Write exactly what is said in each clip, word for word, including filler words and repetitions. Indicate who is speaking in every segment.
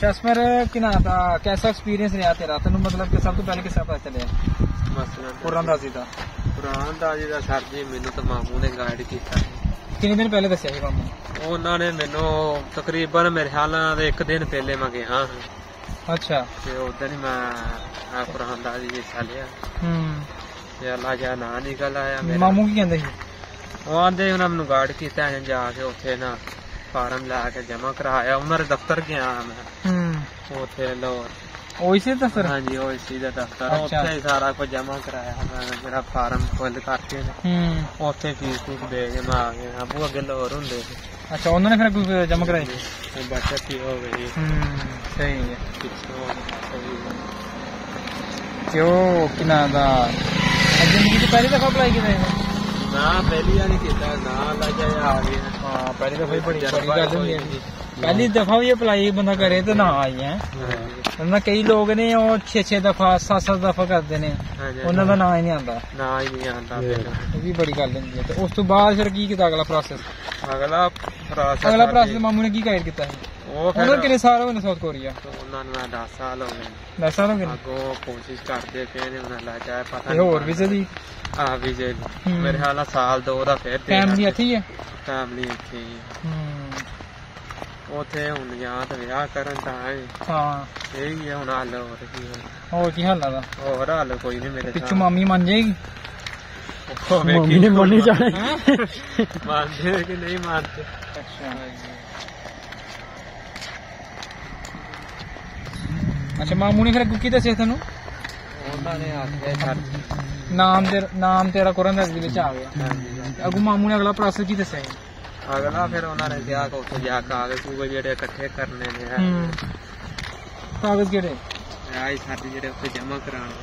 Speaker 1: अच्छा इसमें कि ना था कैसा एक्सपीरियंस रहा तेरा तेन मतलब कि सब तो पहले किस पता चलिया कुरानदाजी का
Speaker 2: कुरानदाजी का सर जी मैनू तो मामू ने गाइड किया
Speaker 1: कितने दिन पहले दसिया मामू
Speaker 2: उन्होंने मैनू तकरीबन मेरे ख्याल एक दिन पहले मैं गया
Speaker 1: अच्छा
Speaker 2: उधर ही मैं कुरानदाजी हिस्सा लिया अल्लाह जा ना निकल आया
Speaker 1: मामू की कहते
Speaker 2: वो आंदे उन्होंने मैनू गाइड किया जाके उत्थे ना फार्म ला के जमा कराया उन्होंने दफ्तर गया मैं उत्थे लाहौर
Speaker 1: ओसी दफ्तर
Speaker 2: हाँ जी ओसी दा दफ्तर उत्थे सारा कुछ जमा कराया मेरा फार्म फुल करके उत्थे फीस फूस दे के मैं आ गया अबू अगे लाहौर हुंदे
Speaker 1: अच्छा उन्होंने फिर जमा कराई
Speaker 2: बचत ही हो गई
Speaker 1: सही है क्यों कि ना दा जिंदगी की पहली दफा अप्लाई किया
Speaker 2: ना पहली बार किया ना अल्लाह जाए आ गए
Speaker 1: हाँ पहली दफा बड़ी बड़ी गल होंदी है पहली दफा भी अप्लाई बंदा करे तो ना आई है वरना कई लोग ने वो छे छे दफा सत्त सत्त दफा करते ने उन्होंने का ना ही नहीं आता
Speaker 2: ना ही नहीं आता
Speaker 1: ये भी बड़ी गल होंदी है तो उस तो बाद फिर की किया अगला प्रोसेस
Speaker 2: अगला प्रोसेस
Speaker 1: अगला प्रोसेस मामू ने की गाइड किया उन्होंने कितने साल हो गए साउथ कोरिया
Speaker 2: उन्होंने दस साल हो गए
Speaker 1: दस साल हो गए
Speaker 2: अगो कोशिश करते पे ने उन्हें ला जाए पता
Speaker 1: होर भी जल्दी
Speaker 2: हाँ विजय मेरे ख्याल साल दो दा फिर
Speaker 1: फैमिली अच्छी है
Speaker 2: फैमिली अच्छी है उथे हुन जां ते विआह करन तां
Speaker 1: हां
Speaker 2: यही है हुन हाल और की
Speaker 1: और की हाल है
Speaker 2: और हाल कोई नहीं मेरे
Speaker 1: पिछू मामी मान जाएगी
Speaker 2: मम्मी ने मनी जाने मानते कि नहीं मानते
Speaker 1: अच्छा अच्छा मामू ने फिर की दसिया तेनू
Speaker 2: उन्होंने आखिया सर
Speaker 1: नाम तेरा नाम तेरा कुरानदाजी विच आ गया अगू मामू ने अगला प्रोसेस की दसिया
Speaker 2: अगला फिर उन्होंने कहा कि उत्थे जा कागज कूगज जेहड़े इकट्ठे करने ने
Speaker 1: कागज केड़े
Speaker 2: आई साडी जेहड़े उत्थे जमा कराने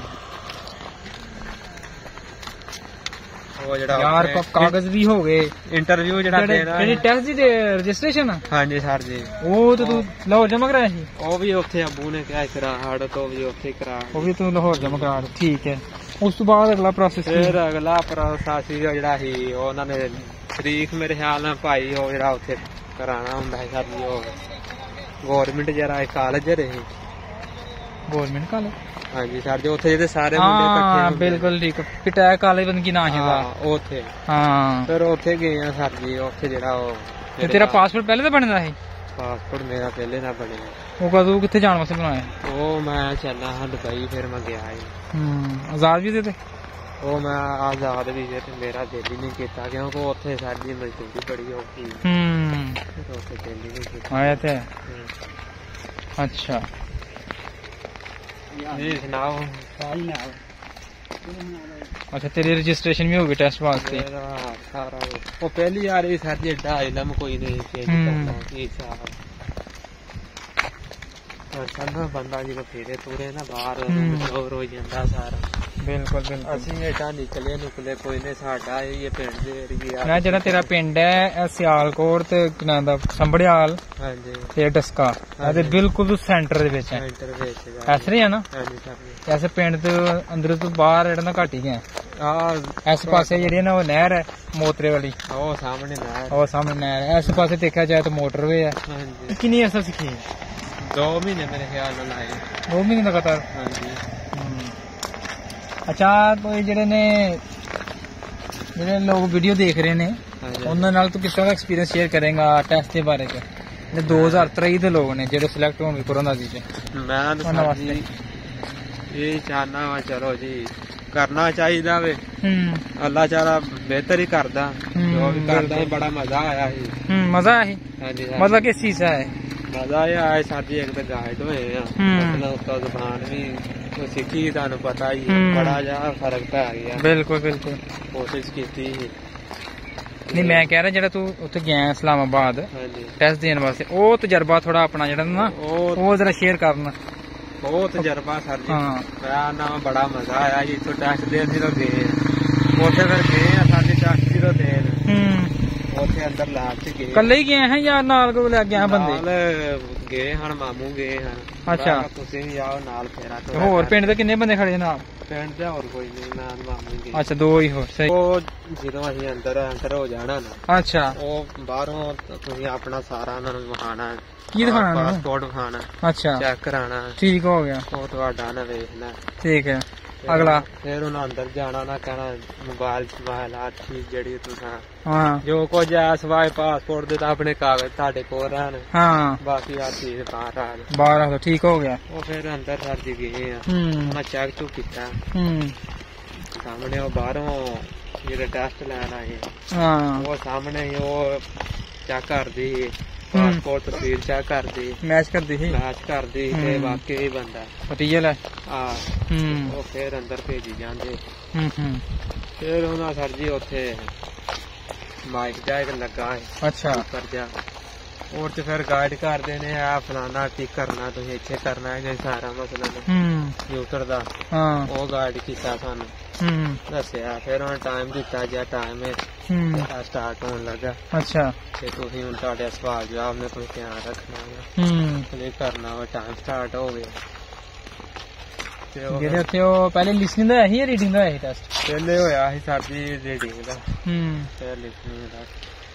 Speaker 2: वो जेड़ा
Speaker 1: यार कागज भी हो गए
Speaker 2: इंटरव्यू जेड़ा देना
Speaker 1: जेडी टेस्ट दी रजिस्ट्रेशन
Speaker 2: हां जी सर जी
Speaker 1: वो तो तू लाहौर जमा कराया सी
Speaker 2: वो भी उत्थे अबू ने कहा करा हाड़ तो भी उत्थे करा
Speaker 1: वो भी तू लाहौर जमा करा ठीक है उस तो बाद अगला प्रोसेस
Speaker 2: फिर अगला प्रोसेस जेड़ा ही उन्होंने तरीक मेरे ख्याल नाल भाई हो जेड़ा उत्थे कराना हुंदा है सर जी वो गवर्नमेंट जरा कॉलेज रही
Speaker 1: गवर्नमेंट कॉलेज
Speaker 2: हाँ जी सर जी उत्थे जेह्ड़े सारे मुंडे इकट्ठे
Speaker 1: हां बिल्कुल ठीक पिटाया कॉलेज बंद की ना है
Speaker 2: हां उत्थे
Speaker 1: हां
Speaker 2: फिर उत्थे गए हैं सर जी उत्थे जेड़ा वो
Speaker 1: तेरा पासपोर्ट पहले तो बनदा है
Speaker 2: पासपोर्ट मेरा पहले ना बने
Speaker 1: वो कदू किथे जाने वास्ते बनाया
Speaker 2: वो मैं चलना हां दुबई फिर मैं गया ही
Speaker 1: हम्म आजाद भी दे
Speaker 2: वो मैं आजाद भी थे मेरा दिल ही नहीं किया क्योंकि उत्थे साडी मजदूरी बड़ी औखी
Speaker 1: हम्म
Speaker 2: उत्थे दिल ही नहीं किया
Speaker 1: आया थे अच्छा
Speaker 2: जी सुनाओ
Speaker 1: अच्छा तेरी रजिस्ट्रेशन भी होगी टेस्ट वास्ते
Speaker 2: सारा वो पहली बार ही सर जी एडा इलम कोई नहीं करना की साहब सारा बंदा जी फेरे तुरे ना बाहर और हो जाता सारा
Speaker 1: बिल्कुल बिल्कुल
Speaker 2: ਅਸੀਂ एडा निकले निकले कोई नहीं साडा ये पिंड दे एरिया
Speaker 1: ना जेड़ा तेरा पिंड है सियालकोट ते किना दा संभड़ियाल
Speaker 2: हां जी
Speaker 1: ते डस्का ते बिल्कुल सेंटर दे विच है
Speaker 2: सेंटर विच
Speaker 1: ऐसे है ना
Speaker 2: हां जी सर
Speaker 1: ऐसे पिंड दे अंदर तो बाहर एड़ा ना घट ही गया
Speaker 2: हां
Speaker 1: इस पासे जेड़ी ना वो नहर है मोतरे वाली
Speaker 2: ओ सामने नहर
Speaker 1: ओ सामने नहर है इस पासे देखा जाए तो मोटरवे है
Speaker 2: हां जी
Speaker 1: कितनी ऐसा सीखी
Speaker 2: दो महीने मेरे ख्याल नाल आए
Speaker 1: दो महीने लगातार
Speaker 2: हां जी
Speaker 1: अच्छा तो जेडे ने जेडे लोग वीडियो देख रहे ने उन्हां नाल तू किस तरह का एक्सपीरियंस शेयर करेगा टेस्ट के बारे च ने दो हज़ार तेईस दे लोग ने जेडे सिलेक्ट होंगे कुरानदाजी च
Speaker 2: मैं तो सर जी ये चाहना वा चलो जी करना चाहिए वे अल्लाह चारा बेहतर ही करदा जो भी करदा है बड़ा मजा आया ही
Speaker 1: मजा आया ही
Speaker 2: हां जी
Speaker 1: मजा किस चीज से आया
Speaker 2: मजा आया है सर जी एक तो गाइड होए हैं मतलब उसका जुबान भी तो सीखी थानू पता ही बड़ा जा फर्क पै गया
Speaker 1: बिल्कुल बिल्कुल
Speaker 2: कोशिश की थी
Speaker 1: नहीं मैं कह रहा जेड़ा तू उत्थे गया इस्लामाबाद टेस्ट देने वास्ते ओ तजर्बा थोड़ा अपना जेड़ा ना ओ जरा शेयर करना
Speaker 2: बहुत तजर्बा सर जी मैं ना बड़ा मजा आया जी तो टेस्ट दे सी तो गए उत्थे फिर गए साडी टेस्ट सी तो देन उत्थे अंदर लैब च गए
Speaker 1: कल्ले ही गए हैं या नाल को ले गए बंदे
Speaker 2: नाल गए हन मामू गए हन
Speaker 1: अच्छा
Speaker 2: तुसीं भी आओ नाल फेरा
Speaker 1: होर पिंड दे किन्ने बंदे खड़े जनाब
Speaker 2: ਪਿੰਡ ਦਾ ਹੋਰ ਕੋਈ ਨਹੀਂ, ਮੈਂ ਮਾਮੂ ਜੀ।
Speaker 1: ਅੱਛਾ ਦੋ ਹੀ ਹੋ, ਸਹੀ।
Speaker 2: ਉਹ ਜਦੋਂ ਅਸੀਂ ਅੰਦਰ ਐਂਟਰ ਹੋ ਜਾਣਾ ਨਾ,
Speaker 1: ਅੱਛਾ
Speaker 2: ਉਹ ਬਾਹਰੋਂ ਤੁਸੀਂ ਆਪਣਾ ਸਾਰਾ ਉਹਨਾਂ ਨੂੰ ਵਿਖਾਣਾ,
Speaker 1: ਕੀ ਦਿਖਾਣਾ?
Speaker 2: ਪਾਸਪੋਰਟ ਵਿਖਾਣਾ,
Speaker 1: ਅੱਛਾ
Speaker 2: ਚੈੱਕ ਕਰਾਣਾ,
Speaker 1: ਠੀਕ ਹੋ ਗਿਆ,
Speaker 2: ਉਹ ਤੁਹਾਡਾ ਨਾ ਵੇਖਣਾ,
Speaker 1: ਠੀਕ ਹੈ। ਅਗਲਾ
Speaker 2: ਫਿਰ ਉਹਨਾਂ ਅੰਦਰ ਜਾਣਾ ਨਾ, ਕਹਿਣਾ ਮੋਬਾਈਲ ਮੋਬਾਈਲ ਹਰ ਚੀਜ਼ ਜਿਹੜੀ ਤੁਸੀਂ
Speaker 1: ਹਾਂ
Speaker 2: ਜੋ ਕੁਝ ਐ ਸਵਾਏ ਪਾਸਪੋਰਟ ਦੇ ਤਾਂ ਆਪਣੇ ਕਾਗਜ਼ ਤੁਹਾਡੇ ਕੋਲ ਰਹਿਣ,
Speaker 1: ਹਾਂ
Speaker 2: ਬਾਕੀ ਹਰ ਚੀਜ਼ ਬਾਹਰ ਆ ਜਾਏ।
Speaker 1: ਬਾਹਰ ਆ ਠੀਕ ਹੋ ਗਿਆ।
Speaker 2: ਉਹ ਫਿਰ ਅੰਦਰ ਸਰ ਜੀ ਗਏ ਆ,
Speaker 1: ਹੂੰ
Speaker 2: ਉਹਨਾਂ ਚੈੱਕ ਚੁੱਕ ਕੀਤਾ,
Speaker 1: ਹੂੰ
Speaker 2: ਸਾਹਮਣੇ ਉਹ ਬਾਹਰੋਂ ਜਿਹੜੇ ਟੈਸਟ ਲੈਣ ਆਏ
Speaker 1: ਹਾਂ
Speaker 2: ਉਹ ਸਾਹਮਣੇ ਹੀ ਉਹ ਚੈੱਕ ਕਰਦੀ, ਪਾਸਪੋਰਟ ਤਸਵੀਰ ਚੈੱਕ ਕਰਦੀ,
Speaker 1: ਮੈਚ ਕਰਦੀ ਸੀ,
Speaker 2: ਮੈਚ ਕਰਦੀ ਤੇ ਵਾਕਈ ਹੀ ਬੰਦਾ
Speaker 1: ਪਟੀਜਲ ਹੈ।
Speaker 2: ਆ
Speaker 1: ਹੂੰ
Speaker 2: ਉਹ ਫਿਰ ਅੰਦਰ ਭੇਜੀ ਜਾਂਦੇ।
Speaker 1: ਹੂੰ ਹੂੰ
Speaker 2: ਫਿਰ ਉਹਨਾਂ ਸਰ ਜੀ ਉੱਥੇ ਮਾਈਕ ਜਾਇਕ ਲੱਗਾ ਹੈ,
Speaker 1: ਅੱਛਾ
Speaker 2: ਕਰ ਜਾ और तो फिर गाइड कर देने आ फलाना टिक करना तुम इत्थे करना है सारा मसला कंप्यूटर दा वो गाइड किया सानू दसिया फिर उन्हें टाइम दिता जा टाइम स्टार्ट होने लगा। अच्छा ते तुसीं हुण तुहाडे सवाल जवाब में कोई ध्यान रखना है क्लिक करना वो टाइम स्टार्ट हो गया। ਜਿਹੜੇ ਉੱਥੇ ਉਹ ਪਹਿਲੇ ਲਿਸਨਿੰਗ ਦਾ ਹੈ ਜਾਂ ਰੀਡਿੰਗ ਦਾ ਹੈ ਟੈਸਟ? ਪਹਿਲੇ ਹੋਇਆ ਸੀ ਸਾਡੀ ਰੀਡਿੰਗ ਦਾ, ਹੂੰ ਫਿਰ ਲਿਸਨਿੰਗ ਦਾ।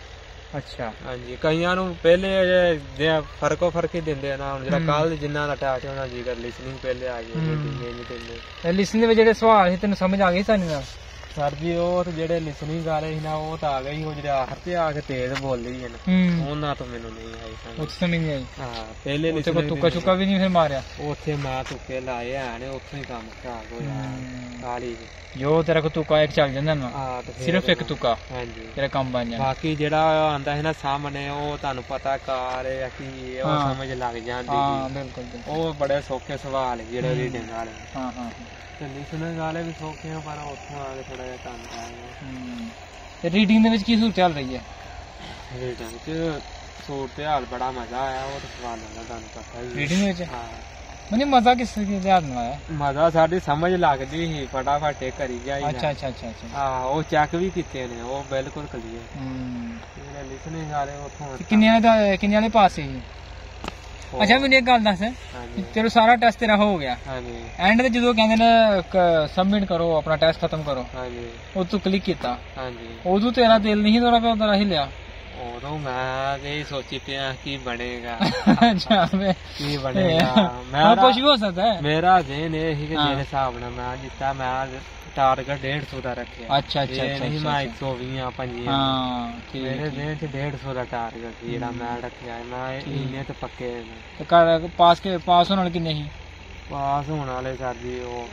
Speaker 2: ਅੱਛਾ ਹਾਂਜੀ ਕਈਆਂ ਨੂੰ ਪਹਿਲੇ ਜੇ ਫਰਕੋ ਫਰਕ ਹੀ ਦਿੰਦੇ ਆ ਨਾ, ਹੁਣ ਜਿਹੜਾ ਕੱਲ ਜਿੰਨਾ ਦਾ ਟੈਸਟ ਹੋਣਾ ਜੀ ਕਰ ਲਿਸਨਿੰਗ ਪਹਿਲੇ ਆ ਗਈ, ਰੀਡਿੰਗ ਨਹੀਂ ਦਿੰਦੇ। ਲਿਸਨਿੰਗ ਦੇ ਵਿੱਚ ਜਿਹੜੇ ਸਵਾਲ ਸੀ ਤੈਨੂੰ ਸਮਝ ਆ ਗਈ ਸਾਨੀ ਨਾਲ? ਸਰ ਜੀ ਉਹ ਤੇ ਜਿਹੜੇ ਲਿਸਨਿੰਗ ਵਾਲੇ ਸੀ ਨਾ ਉਹ ਤਾਂ ਆ ਗਏ ਸੀ, ਉਹ ਜਿਹੜੇ ਆਖਰ ਤੇ ਆ ਕੇ ਤੇਜ਼ ਬੋਲਦੇ ਸੀ ਨਾ ਉਹਨਾਂ ਤੋਂ ਮੈਨੂੰ ਨਹੀਂ ਆਈ ਸਮਝ। ਉੱਥੇ ਸਮਝ ਨਹੀਂ ਆਈ? ਹਾਂ ਪਹਿਲੇ ਉੱਥੇ ਕੋਈ ਤੁੱਕਾ ਚੁੱਕਾ ਵੀ ਨਹੀਂ ਫਿਰ ਮਾਰਿਆ? ਉੱਥੇ ਮੈਂ ਤੁੱਕੇ ਲਾਏ ਆ ਨੇ, ਉੱਥੋਂ ਹੀ ਕੰਮ ਖਰਾਬ ਹੋਇਆ ਕਾਲੀ ਜੋ ਤੇਰਾ ਕੋ ਤੁੱਕਾ ਇੱਕ ਚੱਲ ਜਾਂਦਾ ਨਾ, ਸਿਰਫ ਇੱਕ ਤੁੱਕਾ ਹਾਂਜੀ ਤੇਰਾ ਕੰਮ ਬਣ ਜਾਂਦਾ। ਬਾਕੀ ਜਿਹੜਾ ਆਂਦਾ ਹੈ ਨਾ ਸਾਹਮਣੇ ਉਹ ਤੁਹਾਨੂੰ ਪਤਾ ਕਾਰ ਹੈ ਕੀ ਉਹ ਸਮਝ ਲੱਗ ਜਾਂਦੀ। ਹਾਂ ਬਿਲਕੁਲ ਉਹ ਬੜੇ ਸੌਖੇ ਸਵਾਲ ਜਿਹੜੇ ਰੀਡਿੰਗ ਵਾਲੇ। ਹਾਂ ਹਾਂ ਲਿਸਨਿੰਗ ਵਾਲੇ ਵੀ ਸੌਖੇ ਆ ਪਰ ਉੱਥੋਂ ਆ ਕੇ ਥੋੜਾ ਜਿਹਾ ਕੰਮ ਕਰਾਂਗੇ। ਤੇ ਰੀਡਿੰਗ ਦੇ ਵਿੱਚ ਕੀ ਸੂਰਤ ਹਾਲ ਰਹੀ ਹੈ? ਰੀਡਿੰਗ ਚ ਸੂਰਤ ਹਾਲ ਬੜਾ ਮਜ਼ਾ ਆਇਆ, ਉਹ ਤਾਂ ਸਵਾਲ ਹੁੰਦਾ ਤੁਹਾਨੂੰ ਪਤਾ ਹੀ। ਰੀਡਿੰਗ ਵਿੱਚ ਹਾਂ ਮੈਨੂੰ ਮਜ਼ਾ ਕਿਸ ਤਰੀਕੇ ਦੇ ਨਾਲ ਆਇਆ? ਮਜ਼ਾ ਸਾਡੀ ਸਮਝ ਲੱਗਦੀ ਸੀ, ਫਟਾਫਟ ਇਹ ਕਰੀ ਗਿਆ। ਅੱਛਾ ਅੱਛਾ ਅੱਛਾ ਹਾਂ ਉਹ ਚੈੱਕ ਵੀ ਕੀਤੇ ਨੇ, ਉਹ ਬਿਲਕੁਲ ਕਲੀਅਰ। ਹੂੰ ਲਿਸਨਿੰਗ ਵਾਲੇ ਉੱਥੋਂ ਕਿੰਨੇ ਦਾ ਕਿੰਨੇ ਵਾਲੇ ਪਾਸ ਸੀ? ਅੱਛਾ ਮੈਨੂੰ ਇੱਕ ਗੱਲ ਦੱਸ, ਚਲੋ ਸਾਰਾ ਟੈਸਟ ਤੇਰਾ ਹੋ ਗਿਆ, ਐਂਡ ਤੇ ਜਦੋਂ ਕਹਿੰਦੇ ਨੇ ਸਬਮਿਟ ਕਰੋ ਆਪਣਾ ਟੈਸਟ ਖਤਮ ਕਰੋ, ਉਹ ਤੂੰ ਕਲਿੱਕ ਕੀਤਾ, ਉਦੋਂ ਤੇਰਾ ਦਿਲ ਨਹੀਂ ਥੋੜਾ ਪਿਆ ਤੇਰਾ ਹਿੱਲਿਆ? ਉਦੋਂ ਮੈਂ ਇਹ ਸੋਚੀ ਪਿਆ ਕੀ ਬਣੇਗਾ। ਅੱਛਾ ਕੀ ਬਣੇਗਾ ਮੈਂ ਕੁਝ ਵੀ ਹੋ ਸਕਦਾ ਹੈ। ਮੇਰਾ ਜ਼ੇਨ ਇਹ ਸੀ ਕਿ ਜਿਹੜੇ ਹਿਸਾਬ ਨਾਲ ਮੈਂ ਜਿੱਤਾ ਮੈਂ ਟਾਰਗੇਟ ਡੇਢ ਸੌ ਦਾ ਰੱਖਿਆ। ਅੱਛਾ ਅੱਛਾ ਨਹੀਂ ਮੈਂ ਇੱਕ ਸੌ ਵੀਹ ਪੰਜੀ ਮੇਰੇ ਜ਼ੇਨ ਚ ਡੇਢ ਸੌ ਦਾ ਟਾਰਗੇਟ ਸੀ ਜਿਹੜਾ ਮੈਂ ਰੱਖਿਆ। ਮੈਂ ਇੰਨੇ ਤੇ ਪੱਕੇ ਪਾਸ ਕੇ ਪਾਸ ਹੋਣ ਵਾਲੇ ਕਿੰਨੇ ਸੀ? ਪਾਸ ਹੋਣ ਵਾਲੇ ਸਰ ਜੀ ਉਹ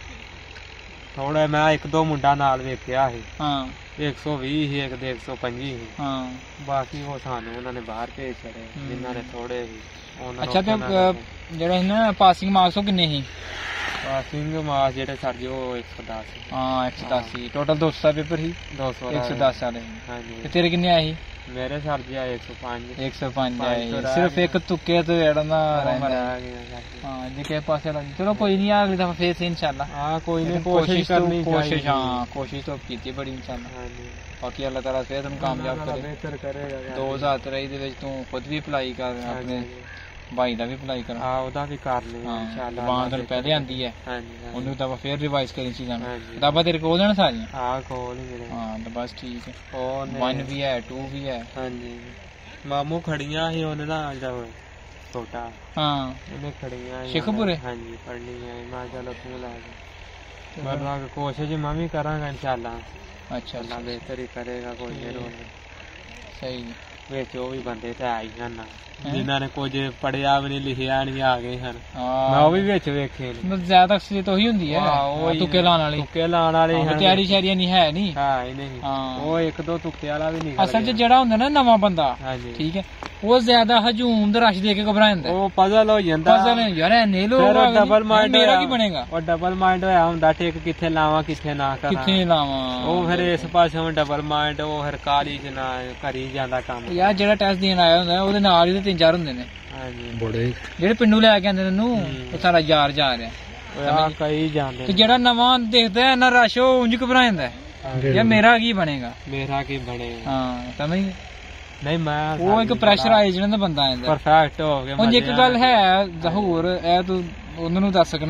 Speaker 2: ਥੋੜਾ ਮੈਂ ਇੱਕ ਦੋ ਮੁੰਡਾ ਨਾਲ ਵੇਖਿਆ ਸੀ, ਹਾਂ ਇੱਕ ਸੌ ਵੀਹ ਸੀ, ਇੱਕ ਦੇ ਇੱਕ ਸੌ ਪੰਜੀ ਸੀ, ਹਾਂ ਬਾਕੀ ਉਹ ਸਾਨੂੰ ਉਹਨਾਂ ਨੇ ਬਾਹਰ ਭੇਜ ਛੜੇ ਜਿਨ੍ਹਾਂ ਨੇ ਥੋੜੇ ਸੀ। ਅੱਛਾ ਤੇ ਜਿਹੜੇ ਸੀ ਨਾ ਪਾਸਿੰਗ ਮਾਰਕਸ ਉਹ ਕਿੰਨੇ ਸੀ? ਪਾਸਿੰਗ ਮਾਰਕਸ ਜਿਹੜੇ ਸਰ ਜੀ ਉਹ ਇੱਕ ਸੌ ਦਸ। ਹਾਂ ਇੱਕ ਸੌ ਦਸ ਸੀ ਟੋਟਲ। ਦੋ ਸੌ ਦਾ ਪੇਪਰ ਸੀ? ਦੋ ਸੌ ਇੱਕ ਸੌ ਦਸ ਵਾਲੇ। ਹਾਂਜੀ ਤੇ ਤੇਰੇ ਕਿੰਨੇ ਆਏ ਸੀ? ਮੇਰੇ ਸਰ ਜੀ ਆਏ ਇੱਕ ਸੌ ਪੰਜ। ਇੱਕ ਸੌ ਪੰਜ ਆਏ ਸਿਰਫ ਇੱਕ ਤੁੱਕੇ ਤੇ ਜਿਹੜਾ ਨਾ ਰਹਿ ਗਿਆ। ਹਾਂ ਜੇ ਕਿਸੇ ਪਾਸੇ ਲੱਗ ਚਲੋ ਕੋਈ ਨਹੀਂ ਅਗਲੀ ਦਫਾ ਫੇਰ ਸੇ ਇਨਸ਼ਾਅੱਲਾ। ਹਾਂ ਕੋਈ ਨਹੀਂ ਕੋਸ਼ਿਸ਼ ਕਰਨੀ ਕੋਸ਼ਿਸ਼ ਹਾਂ ਕੋਸ਼ਿਸ਼ ਤਾਂ ਕੀਤੀ ਬੜੀ ਇਨਸ਼ਾਅੱਲਾ। ਹਾਂਜੀ ਬਾਕੀ ਅੱਲਾਹ ਤਾਲਾ ਫੇਰ ਤੈਨੂੰ ਕਾਮਯਾਬ ਕਰੇ, ਬਿਹਤਰ ਕਰੇਗਾ। ਦੋ ਹਜ਼ਾਰ ਤੇਈ ਦੇ ਵਿੱਚ ਤੂੰ ਖੁਦ ਵੀ ਅਪਲਾਈ ਕਰ, ਆਪਣੇ ਭਾਈ ਦਾ ਵੀ ਅਪਲਾਈ ਕਰ। ਹਾਂ ਉਹਦਾ ਵੀ ਕਰ ਲਈ ਇਨਸ਼ਾਅੱਲਾ। ਜ਼ਬਾਨ ਤੈਨੂੰ ਪਹਿਲੇ ਆਂਦੀ ਹੈ, ਉਹਨੂੰ ਤਾਂ ਫੇਰ ਰਿਵਾਈਜ਼ ਕਰੀ ਚੀਜ਼ਾਂ ਕਿਤਾਬਾਂ ਤੇਰੇ ਕੋਲ ਜਾਣ ਸਾਰੀਆਂ? ਹਾਂ ਕੋਲ ਹੀ ਮੇਰੇ। ਹਾਂ ਤਾਂ ਬਸ ਠੀਕ ਹੈ। ਵਨ ਵੀ ਹੈ ਟੂ ਵੀ ਹੈ। ਹਾਂਜੀ ਮਾਮੂ ਖੜੀਆਂ ਸੀ ਉਹਨੇ ਨਾ ਜਦ ਛੋਟਾ, ਹਾਂ ਉਹਨੇ ਖੜੀਆਂ ਸ਼ੇਖਪੁਰੇ। ਹਾਂਜੀ ਪੜ੍ਹਨੀ ਹੈ ਮੈਂ ਚਲ ਉੱਥੇ ਲਾ ਕੇ ਵਰਨਾ ਕੋਸ਼ਿਸ਼ ਮੈਂ ਵੀ ਕਰਾਂਗਾ ਇਨਸ਼ਾਅੱਲਾ। ਅੱਛਾ ਅੱਲਾ ਬਿਹਤਰ ਹੀ ਕਰੇਗਾ ਕੋਈ ਜ਼ਰੂਰ ਨਹੀਂ। ਸਹੀ ਵਿੱਚ ਉਹ ਵੀ ਬੰਦੇ ਤਾਂ ਆਈ ਹਨ ਜਿਨ੍ਹਾਂ ਨੇ ਕੁਝ ਪੜਿਆ ਵੀ ਨਹੀਂ ਲਿਖਿਆ ਨਹੀਂ ਆ ਗਏ ਹਨ, ਮੈਂ ਉਹ ਵੀ ਵਿੱਚ ਵੇਖੇ ਨੇ। ਜ਼ਿਆਦਾ ਅਕਸਰੀਅਤ ਉਹੀ ਹੁੰਦੀ ਹੈ ਤੁੱਕੇ ਲਾਉਣ ਵਾਲੀ, ਤੁੱਕੇ ਲਾਉਣ ਵਾਲੇ ਤਿਆਰੀ ਸ਼ਾਰੀਆਂ ਨਹੀਂ ਹੈ ਨਹੀਂ। ਹਾਂ ਨਹੀਂ ਉਹ ਇੱਕ ਦੋ ਤੁੱਕੇ ਵਾਲਾ ਵੀ ਨਹੀਂ। ਅਸਲ ਚ ਜਿਹੜਾ ਹੁੰਦਾ ਨਾ ਨਵਾਂ ਬੰਦਾ, ਠੀਕ ਹੈ ਉਹ ਜ਼ਿਆਦਾ ਹਜੂਮ ਦਾ ਰਸ਼ ਦੇ ਕੇ ਘਬਰਾ ਜਾਂਦਾ, ਉਹ ਪਜ਼ਲ ਹੋ ਜਾਂਦਾ। ਪਜ਼ਲ ਯਾਰ ਐਨੇ ਲੋਕ ਡਬਲ ਮਾਈਂਡ ਮੇਰਾ ਕੀ ਬਣੇਗਾ? ਉਹ ਡਬਲ ਮਾਈਂਡ ਹੋਇਆ ਹੁੰਦਾ ਟਿਕ ਕਿੱਥੇ ਲਾਵਾਂ ਕਿੱਥੇ ਨਾ ਕਰਾਂ, ਕਿੱਥੇ ਲਾਵਾਂ। ਉਹ ਫਿਰ ਇਸ ਪਾਸੇ ਡਬਲ ਮਾਈਂਡ ਉਹ ਫਿਰ ਕਾਲੀ ਚ ਨਾ ਕਰੀ ਜਾਂਦਾ ਕੰਮ। ਯਾਰ ਜਿਹੜਾ ਟੈਸਟ ਦੇਣ ਆਇਆ ਹੁੰਦਾ ਉਹਦੇ ਨਾਲ ਹੀ ਤਿੰਨ ਚਾਰ ਹੁੰਦੇ ਨੇ ਬੜੇ ਜਿਹੜੇ ਪਿੰਡੂ ਲੈ ਕੇ ਆਉਂਦੇ ਨੇ, ਉਹ ਸਾਰਾ ਯਾਰ ਜਾ ਰਿਹਾ ਕਈ ਜਾਂਦੇ। ਜਿਹੜਾ ਨਵਾਂ ਦੇਖਦਾ ਇੰਨਾ ਰਸ਼ ਉਹ ਉਂਝ ਘਬਰਾ ਜਾਂਦਾ ਯਾਰ ਮੇਰਾ ਕੀ ਬਣੇਗਾ, ਮੇਰਾ ਕੀ ਬਣੇਗਾ। ਹਾਂ ਸਮਝ ਨਹੀਂ ਮੈਂ ਉਹ ਇੱਕ ਪ੍ਰੈਸ਼ਰਾਈਜ਼ ਬੰਦਾ ਆਂਦਾ ਪਰਫੈਕਟ ਹੋ ਗਿਆ। ਹੁਣ ਇੱਕ ਗੱਲ ਹੈ ਜ਼ਹੂਰ ਇਹ ਤੂੰ ਉਹਨਾਂ ਨੂੰ ਦੱਸ ਸਕਣਾ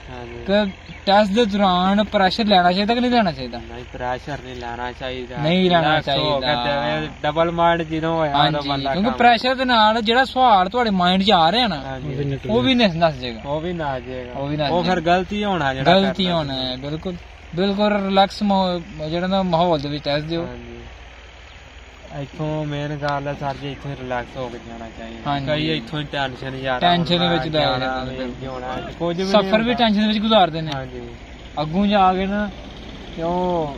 Speaker 1: ਕਿ ਟੈਸਟ ਦੇ ਦੌਰਾਨ ਪ੍ਰੈਸ਼ਰ ਲੈਣਾ ਚਾਹੀਦਾ ਕਿ ਨਹੀਂ ਲੈਣਾ ਚਾਹੀਦਾ?
Speaker 2: ਨਹੀਂ, ਪ੍ਰੈਸ਼ਰ ਨਹੀਂ ਲੈਣਾ ਚਾਹੀਦਾ,
Speaker 1: ਨਹੀਂ ਲੈਣਾ ਚਾਹੀਦਾ।
Speaker 2: ਡਬਲ ਮਾਈਂਡ ਜਦੋਂ ਹੋਇਆ ਉਦੋਂ ਬੰਦਾ,
Speaker 1: ਕਿਉਂਕਿ ਪ੍ਰੈਸ਼ਰ ਦੇ ਨਾਲ ਜਿਹੜਾ ਸਵਾਲ ਤੁਹਾਡੇ ਮਾਈਂਡ 'ਚ ਆ ਰਿਹਾ ਨਾ ਉਹ ਵੀ ਨਸ ਜਾਏਗਾ, ਉਹ ਵੀ
Speaker 2: ਨਸ ਜਾਏਗਾ,
Speaker 1: ਉਹ ਵੀ ਨਸ
Speaker 2: ਉਹ ਫਿਰ ਗਲਤੀ ਹੋਣਾ, ਜਿਹੜਾ
Speaker 1: ਗਲਤੀ ਹੋਣਾ ਹੈ। ਬਿਲਕੁਲ ਬਿਲਕੁਲ ਰਿਲੈਕਸ ਜਿਹੜਾ ਨਾ ਮਾਹੌਲ ਦੇ ਵਿੱਚ ਟੈਸਟ ਦਿਓ।
Speaker 2: ਇੱਥੋਂ ਮੇਨ ਗੱਲ ਹੈ ਸਰ ਜੀ, ਇੱਥੋਂ ਰਿਲੈਕਸ ਹੋ ਕੇ ਜਾਣਾ ਚਾਹੀਦਾ। ਕਈ ਇੱਥੋਂ ਹੀ ਟੈਨਸ਼ਨ ਯਾਰ
Speaker 1: ਟੈਨਸ਼ਨ ਵਿੱਚ ਕੁਝ ਸਫ਼ਰ ਵੀ ਟੈਨਸ਼ਨ ਵਿੱਚ ਗੁਜ਼ਾਰਦੇ ਨੇ। ਹਾਂਜੀ, ਅੱਗੋਂ ਜਾ ਕੇ ਨਾ ਤੇ ਉਹ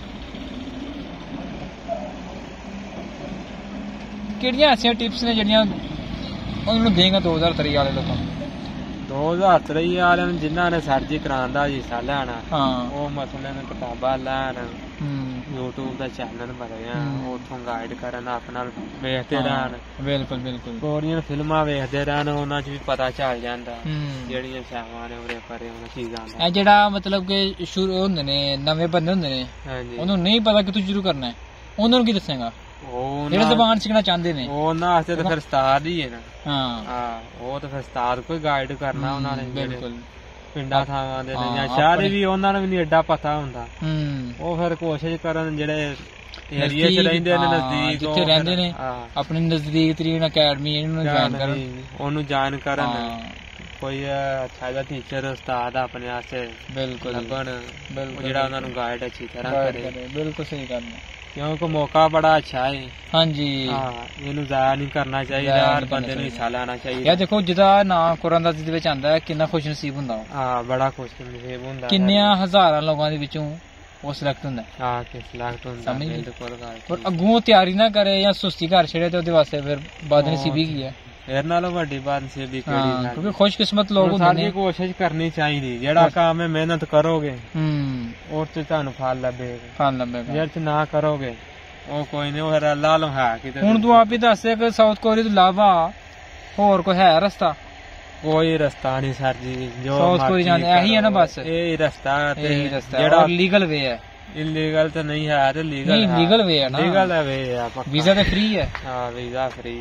Speaker 1: ਕਿਹੜੀਆਂ ਐਸੀਆਂ ਟਿਪਸ ਨੇ ਜਿਹੜੀਆਂ ਉਹਨਾਂ ਨੂੰ ਦੇਗਾ ਦੋ ਹਜ਼ਾਰ ਤੇਈ ਵਾਲੇ ਲੋਕਾਂ ਨੂੰ? ਦੋ ਹਜ਼ਾਰ
Speaker 2: ਤੇਈ ਵਾਲਿਆਂ ਨੂੰ ਜਿਨ੍ਹਾਂ ਨੇ ਸਰਜਰੀ ਕਰਾਉਣ ਦਾ ਹਿੱਸਾ ਲੈਣਾ, ਉਹ ਮਸਲੇ ਨੇ ਕਿਤਾਬਾਂ ਲੈਣ, YouTube ਦਾ ਚੈਨਲ ਬਣਿਆ, ਉੱਥੋਂ ਗਾਈਡ ਕਰਨ, ਆਪਣਾ ਵੇਖਦੇ ਰਹਿਣ। ਬਿਲਕੁਲ ਬਿਲਕੁਲ ਕੋਰੀਅਨ ਫਿਲਮਾਂ ਵੇਖਦੇ ਰਹਿਣ, ਉਹਨਾਂ 'ਚ ਵੀ ਪਤਾ ਚੱਲ ਜਾਂਦਾ ਜਿਹੜੀਆਂ ਸ਼ਾਵਾਂ ਨੇ ਉਰੇ ਪਰੇ ਉਹਨਾਂ ਚੀਜ਼ਾਂ ਦਾ।
Speaker 1: ਇਹ ਜਿਹੜਾ ਮਤਲਬ ਕਿ ਸ਼ੁਰੂ ਹੁੰਦੇ ਨੇ ਨਵੇਂ ਬੰਦੇ ਹੁੰਦੇ ਨੇ, ਉਹਨੂੰ ਨਹੀਂ ਪਤਾ ਕਿੱਥੋਂ ਸ਼ੁਰੂ ਕਰਨਾ ਹੈ, ਉਹਨਾਂ ਨੂੰ ਕੀ ਦੱਸੇਗਾ? ਜਿਹੜੇ ਜ਼ਬਾਨ ਸਿੱਖਣਾ ਚਾਹੁੰਦੇ ਨੇ
Speaker 2: ਉਹਨਾਂ ਵਾਸਤੇ ਤਾਂ ਫਿਰ ਉਸਤਾਦ ਹੀ ਹੈ ਨਾ। ਹਾਂ, ਉਹ ਤਾਂ ਫਿਰ ਉਸਤਾਦ ਕੋਈ ਗਾਈਡ ਕਰਨਾ ਉਹਨਾਂ ਨੇ। ਬਿਲਕੁਲ, ਪਿੰਡਾਂ ਥਾਵਾਂ ਦੇ ਨੇ ਜਾਂ ਸ਼ਹਿਰ ਵੀ, ਉਹਨਾਂ ਨੂੰ ਵੀ ਨੀ ਐਡਾ ਪਤਾ ਹੁੰਦਾ। ਉਹ ਫਿਰ ਕੋਸ਼ਿਸ਼ ਕਰਨ ਜਿਹੜੇ ਏਰੀਆ 'ਚ ਰਹਿੰਦੇ ਨੇ, ਨਜ਼ਦੀਕ
Speaker 1: ਜਿੱਥੇ ਰਹਿੰਦੇ ਨੇ, ਆਪਣੀ ਨਜ਼ਦੀਕ ਤਰੀਨ ਅਕੈਡਮੀ ਇਹਨੂੰ ਜੁਆਇਨ ਕਰਨ,
Speaker 2: ਉਹਨੂੰ ਜੁਆਇਨ ਕਰਨ। ਕੋਈ ਅੱਛਾ ਜਿਹਾ ਟੀਚਰ ਉਸਤਾਦ ਆਪਣੇ ਵਾਸਤੇ ਬਿਲਕੁਲ ਲੱਭਣ, ਜਿਹੜਾ ਉਹਨਾਂ ਨੂੰ ਗਾਈਡ ਅੱਛੀ ਤਰ੍ਹਾਂ ਕਰੇ। ਬਿਲਕੁਲ ਸਹੀ ਗੱਲ ਹੈ, ਕਿਉਂਕਿ ਮੌਕਾ ਬੜਾ ਅੱਛਾ ਹੈ। ਹਾਂਜੀ, ਇਹਨੂੰ ਜ਼ਾਇਆ ਨਹੀਂ ਕਰਨਾ ਚਾਹੀਦਾ, ਹਰ ਬੰਦੇ ਨੂੰ ਹਿੱਸਾ ਲੈਣਾ ਚਾਹੀਦਾ। ਯਾਰ ਦੇਖੋ, ਜਿਹਦਾ ਨਾਂ ਕੁਰਾਨਦਾਜ਼ੀ ਦੇ ਵਿੱਚ ਆਉਂਦਾ, ਕਿੰਨਾ ਖੁਸ਼ ਨਸੀਬ ਹੁੰਦਾ ਉਹ। ਹਾਂ, ਬੜਾ ਖੁਸ਼ ਨਸੀਬ ਹੁੰਦਾ। ਕਿੰਨਿਆਂ ਹਜ਼ਾਰਾਂ ਲੋਕਾਂ ਦੇ ਵਿੱਚੋਂ ਉਹ ਸਿਲੈਕਟ ਹੁੰਦਾ। ਹਾਂ, ਕਿ ਸਿਲੈਕਟ ਹੁੰਦਾ। ਪਰ ਅੱਗੋਂ ਤਿਆਰੀ ਨਾ ਕਰੇ ਜਾਂ ਸੁਸਤੀ ਘਰ ਛੇੜੇ ਤੇ ਉਹਦੇ ਵਾਸਤੇ ਫਿਰ ਬਦਨਸੀਬੀ ਕੀ ਹੈ? ਫਿਰ ਨਾਲੋਂ ਵੱਡੀ ਬਦਨਸੀਬੀ ਕਿਹੜੀ ਹੈ? ਕਿਉਂਕਿ ਖੁਸ਼ਕਿਸਮਤ ਲੋਕ ਹੁੰਦੇ ਨੇ। ਕੋਸ਼ਿਸ਼ ਕਰਨੀ ਚਾਹੀਦੀ, ਜਿਹੜਾ ਕੰਮ ਹੈ ਮਿਹਨਤ ਕਰੋਗੇ ਉਹ ਚ ਤੁਹਾਨੂੰ ਫਲ ਲੱਭੇਗਾ, ਫਲ ਲੱਭੇਗਾ। ਜੇ ਨਾ ਕਰੋਗੇ ਉਹ ਕੋਈ ਨਹੀਂ, ਉਹ ਫਿਰ ਅੱਲਾ ਨੂੰ ਹੈ ਕਿਤੇ। ਹੁਣ ਤੂੰ ਆਪ ਹੀ ਦੱਸ ਕਿ ਸਾਊਥ ਕੋਰੀਆ ਤੋਂ ਇਲਾਵਾ ਹੋਰ ਕੋਈ ਹੈ ਰਸਤਾ? ਕੋਈ ਰਸਤਾ ਨਹੀਂ ਸਰ ਜੀ, ਜੋ ਸਾਊਥ ਕੋਰੀਆ ਜਾਂਦੇ ਇਹੀ ਹੈ ਨਾ, ਬਸ ਇਹ ਰਸਤਾ ਤੇ ਜਿਹੜਾ ਲੀਗਲ ਵੇ ਹੈ। ਇਲੀਗਲ ਤਾਂ ਨਹੀਂ ਹੈ, ਤੇ ਲੀਗਲ ਨਹੀਂ, ਲੀਗਲ ਵੇ ਹੈ ਨਾ, ਲੀਗਲ ਵੇ ਹੈ। ਵੀਜ਼ਾ ਤੇ ਫ੍ਰੀ ਹੈ। ਹਾਂ, ਵੀਜ਼ਾ ਫ੍ਰੀ।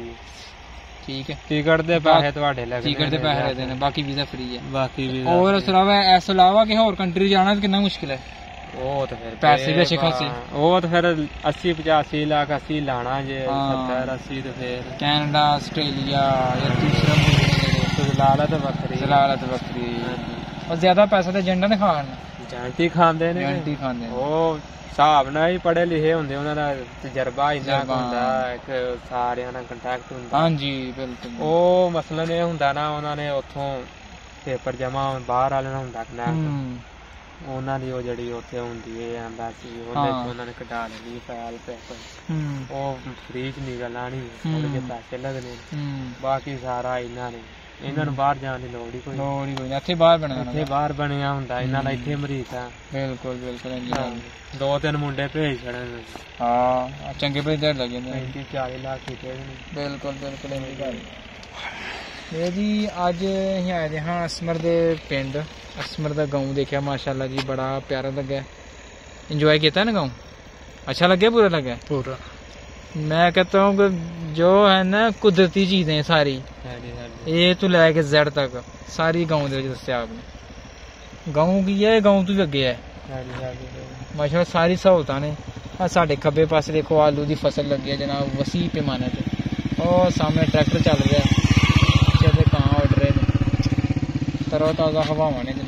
Speaker 2: ਠੀਕ ਹੈ, ਟਿਕਟ ਦੇ ਪੈਸੇ ਤੁਹਾਡੇ ਲੱਗਦੇ, ਟਿਕਟ ਦੇ ਪੈਸੇ ਲੱਗਦੇ ਨੇ, ਬਾਕੀ ਵੀਜ਼ਾ ਫ੍ਰੀ ਹੈ। ਬਾਕੀ ਵੀਜ਼ਾ ਹੋਰ ਇਸ ਇਲਾਵਾ ਇਸ ਤੋਂ ਇਲਾਵਾ ਕਿ ਹੋਰ ਕੰਟਰੀ ਜਾਣਾ ਕਿੰਨਾ ਮੁਸ਼ਕਿਲ ਹੈ? ਉਹ ਤਾਂ ਫਿਰ ਪੈਸੇ ਵੀ ਅੱਛੇ ਖਾਸੇ, ਉਹ ਤਾਂ ਫਿਰ अस्सी पचासी ਲੱਖ अस्सी ਲਾਣਾ ਜੇ, सत्तर अस्सी ਤੇ ਫਿਰ ਕੈਨੇਡਾ, ਆਸਟ੍ਰੇਲੀਆ ਜਾਂ ਦੂਸਰਾ ਮੁਲਕ ਜ਼ਲਾਲਤ ਵੱਖਰੀ, ਜ਼ਲਾਲਤ ਵੱਖਰੀ। ਉਹ ਜ਼ਿਆਦਾ ਪੈਸਾ ਤੇ ਏਜੰਟਾਂ ਨੇ ਖਾਣ, ਏਜੰਟ ਹੀ ਖਾਂਦੇ ਨੇ, ਏਜੰਟ ਹੀ ਖਾਂਦੇ ਨੇ। ਉਹ ਹਿਸਾਬ ਨਾਲ ਹੀ ਪੜ੍ਹੇ ਲਿਖੇ ਹੁੰਦੇ, ਉਹਨਾਂ ਦਾ ਤਜਰਬਾ ਇੰਨਾ ਹੁੰਦਾ, ਇੱਕ ਸਾਰਿਆਂ ਨਾਲ ਕੰਟੈਕਟ ਹੁੰਦਾ। ਹਾਂਜੀ ਬਿਲਕੁਲ। ਉਹ ਮਸਲਨ ਇਹ ਹੁੰਦਾ ਨਾ, ਉਹਨਾਂ ਨੇ ਉੱਥੋਂ ਪੇਪਰ ਜਮਾ ਬਾਹਰ ਵਾਲੇ ਨਾਲ ਹੁੰਦਾ ਕਨੈਕਟ, ਉਹਨਾਂ ਦੀ ਉਹ ਜਿਹੜੀ ਉੱਥੇ ਹੁੰਦੀ ਹੈ ਐਮਬੈਸੀ, ਉਹਦੇ ਚ ਉਹਨਾਂ ਨੇ ਕਢਾ ਲੈਣੀ ਫਾਈਲ ਪੇਪਰ, ਉਹ ਫ੍ਰੀ ਚ ਨਿਕਲ ਆਣੀ, ਥੋੜੇ ਜਿਹੇ ਪੈਸੇ ਲੱਗਣੇ, ਬਾਕੀ ਸਾਰਾ ਇਹਨਾਂ ਨੇ। ਇਹਨਾਂ ਨੂੰ ਬਾਹਰ ਜਾਣ ਦੀ ਲੋੜ ਹੀ ਕੋਈ ਲੋੜ ਹੀ ਕੋਈ ਨਹੀਂ, ਇੱਥੇ ਬਾਹਰ ਬਣਿਆ, ਇੱਥੇ ਬਾਹਰ ਬਣਿਆ ਹੁੰਦਾ ਇਹਨਾਂ ਦਾ, ਇੱਥੇ ਅਮਰੀਕਾ। ਬਿਲਕੁਲ ਬਿਲਕੁਲ, ਦੋ ਤਿੰਨ ਮੁੰਡੇ ਭੇਜ ਛੜੇ। ਹਾਂ, ਚੰਗੇ ਭੇਜ ਲੱਗ ਜਾਂਦੇ, ਪੈਂਤੀ ਚਾਲੀ ਲੱਖ ਕੀਤੇ। ਬਿਲਕੁਲ ਬਿਲਕੁਲ ਇੰਨੀ ਗੱਲ। ਇਹ ਜੀ ਅੱਜ ਅਸੀਂ ਆਏ ਹਾਂ ਅਸਮਰ ਦੇ ਪਿੰਡ, ਅਸਮਰ ਦਾ ਗਾਉਂ ਦੇਖਿਆ, ਮਾਸ਼ਾਅੱਲਾ ਜੀ ਬੜਾ ਪਿਆਰਾ ਲੱਗਿਆ। ਇੰਜੋਏ ਕੀਤਾ ਨਾ ਗਾਉਂ? अच्छा लगे, पूरा लगे पूरा? मैं कहता हूँ कि जो है ना कुदरती चीजें सारी ए तो लैके जेड तक सारी गाँव दे दस्तियाब ने। गाँव की है, गाँव तो लगे है माशाअल्लाह, सारी सहूलतां ने। साढ़े खब्बे पासे देखो आलू की फसल लगी है जनाब, वसी पैमाने पे। और सामने ट्रैक्टर चल रहा है, पीछे कां उड़ रहे हैं, तरो ताज़ा हवावां ने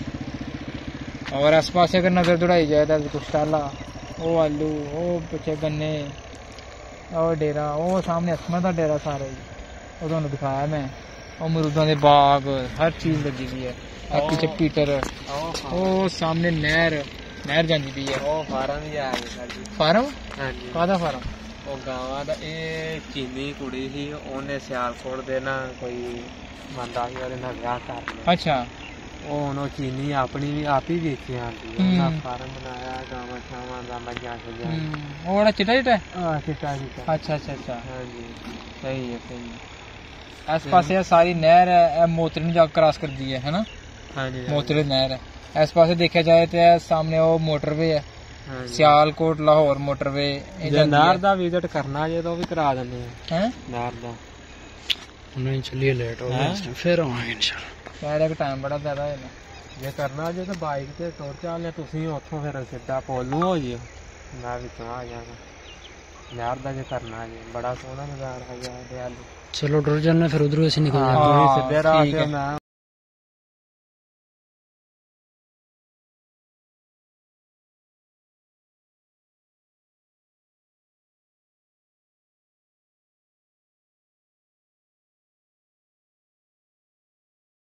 Speaker 2: जनाब। और आस पास अगर नजर दौड़ाई जाए तो कुछ टाला, वो आलू, वो पीछे गन्ने, और डेरा, वो सामने असमर का डेरा सारा वो तुहानू दिखाया मैं। और मरूदां दे बाग, हर चीज लगी हुई है। पीछे पीटर, वो सामने नहर नहर जाती पई है। फार्म भी आ गए। फार्म काहदा फार्म? ਉਹ ਗਾਵਾਂ ਦਾ। ਇਹ ਚੀਨੀ ਕੁੜੀ ਸੀ, ਉਹਨੇ ਸਿਆਲਕੋਟ ਦੇ ਨਾ ਕੋਈ ਮੰਦਾ ਸੀ, ਉਹਦੇ ਨਾਲ ਵਿਆਹ ਕਰ ਲਿਆ। ਅੱਛਾ। ਉਹ ਹੁਣ ਉਹ ਚੀਨੀ ਆਪਣੀ ਵੀ ਆਪ ਹੀ ਵੇਚੀ ਆਉਂਦੀ ਹੈ। ਉਹਨਾਂ ਫਾਰਮ ਬਣਾਇਆ ਗਾਵਾਂ ਸ਼ਾਵਾਂ ਦਾ, ਮੱਝਾਂ ਸ਼ੱਝਾਂ। ਉਹ ਬੜਾ ਚਿੱਟਾ ਚਿੱਟਾ? ਹਾਂ ਚਿੱਟਾ ਚਿੱਟਾ। ਅੱਛਾ ਅੱਛਾ ਅੱਛਾ, ਹਾਂਜੀ ਸਹੀ ਹੈ ਸਹੀ ਹੈ। ਇਸ ਪਾਸੇ ਸਾਰੀ ਨਹਿਰ ਹੈ, ਇਹ ਮੋਤਰੀ ਨੂੰ ਜਾ ਕ੍ਰਾਸ ਕਰਦੀ ਹੈ, ਹੈ ਨਾ? ਹਾਂਜੀ, ਮੋਤਰੀ ਨਹਿਰ ਹੈ। ਇਸ ਪਾਸੇ ਦੇਖਿਆ ਜਾਏ ਤੇ ਸਾਹਮਣੇ ਉਹ ਮੋਟਰਵੇ ਹੈ, ਸਿਆਲਕੋਟ ਲਾਹੌਰ ਮੋਟਰਵੇ। ਜੇ ਨਹਿਰ ਦਾ ਵਿਜ਼ਿਟ ਕਰਨਾ ਜੇ ਤਾਂ ਉਹ ਵੀ ਕਰਾ ਦਿੰਦੇ ਆ। ਹੈ ਨਹਿਰ ਦਾ ਹੁਣ ਚੱਲੀਏ, ਲੇਟ ਹੋ ਗਏ, ਫਿਰ ਆਵਾਂਗੇ ਇਨਸ਼ਾਅੱਲਾ। ਸ਼ਾਇਦ ਇੱਕ ਟਾਈਮ ਬੜਾ ਜ਼ਿਆਦਾ ਹੈ ਨਾ। ਜੇ ਕਰਨਾ ਜੇ ਤਾਂ ਬਾਈਕ ਤੇ ਤੁਰ ਚੱਲਦੇ, ਤੁਸੀਂ ਉੱਥੋਂ ਫਿਰ ਸਿੱਧਾ ਪੁੱਲ ਨੂੰ ਹੋ ਜਿਓ, ਮੈਂ ਵਿੱਚੋਂ ਆ ਜਾਣਾ ਨਹਿਰ ਦਾ ਜੇ ਕਰਨਾ ਜੇ। ਬੜਾ ਸੋਹਣਾ ਨਜ਼ਾਰਾ ਹੈਗਾ। ਚਲੋ ਟੁਰ ਜਾਣਾ ਫਿਰ ਉਧਰੋਂ ਅਸੀਂ ਨਿਕਲ ਜਾਣਾ ਸਿੱਧੇ ਰਾਹ ਤੇ। ਮੈਂ